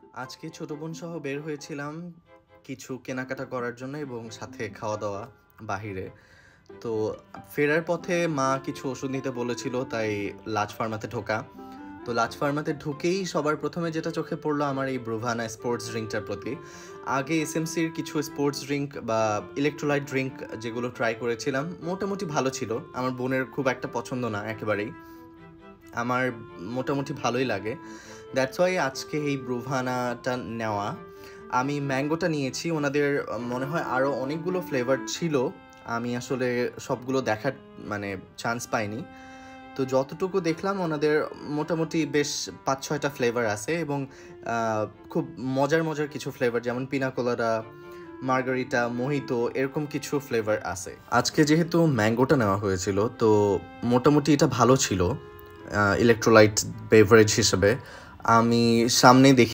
আজকে ছোট বোন সহ বের হয়েছিলাম কিছু কেনাকাটা করার জন্য এবং সাথে খাওয়া দাওয়া বাহিরে। তো ফেরার পথে মা কিছু ওষুধ নিতে বলেছিল, তাই লাজ ফার্মাতে ঢোকা। তো লাজ ফার্মাতে ঢুকেই সবার প্রথমে যেটা চোখে পড়লো আমার এই ব্রুভানা স্পোর্টস ড্রিঙ্কটার প্রতি। আগে এসএমসির কিছু স্পোর্টস ড্রিঙ্ক বা ইলেকট্রোলাইট ড্রিঙ্ক যেগুলো ট্রাই করেছিলাম মোটামুটি ভালো ছিল, আমার বোনের খুব একটা পছন্দ না একেবারেই, আমার মোটামুটি ভালোই লাগে। দ্যাটস ওয়াই আজকে এই ব্রুভানাটা নেওয়া। আমি ম্যাঙ্গোটা নিয়েছি, ওনাদের মনে হয় আরও অনেকগুলো ফ্লেভার ছিল, আমি আসলে সবগুলো দেখার মানে চান্স পাইনি। তো যতটুকু দেখলাম ওনাদের মোটামুটি বেশ 5-6টা ফ্লেভার আছে এবং খুব মজার মজার কিছু ফ্লেভার, যেমন পিনা কোলাডা, মার্গারিটা, মোহিতো, এরকম কিছু ফ্লেভার আছে। আজকে যেহেতু ম্যাঙ্গোটা নেওয়া হয়েছিল, তো মোটামুটি এটা ভালো ছিল ইলেকট্রোলাইট বেভারেজ হিসেবে। আমি সামনেই দেখি